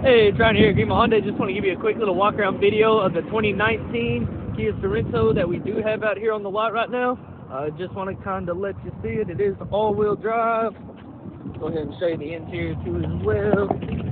Hey, trying here, Green Hyundai. Just want to give you a quick little walk around video of the 2019 Kia Sorento that we do have out here on the lot right now. Just want to kind of let you see it. It is all-wheel drive. Go ahead and show you the interior too as well.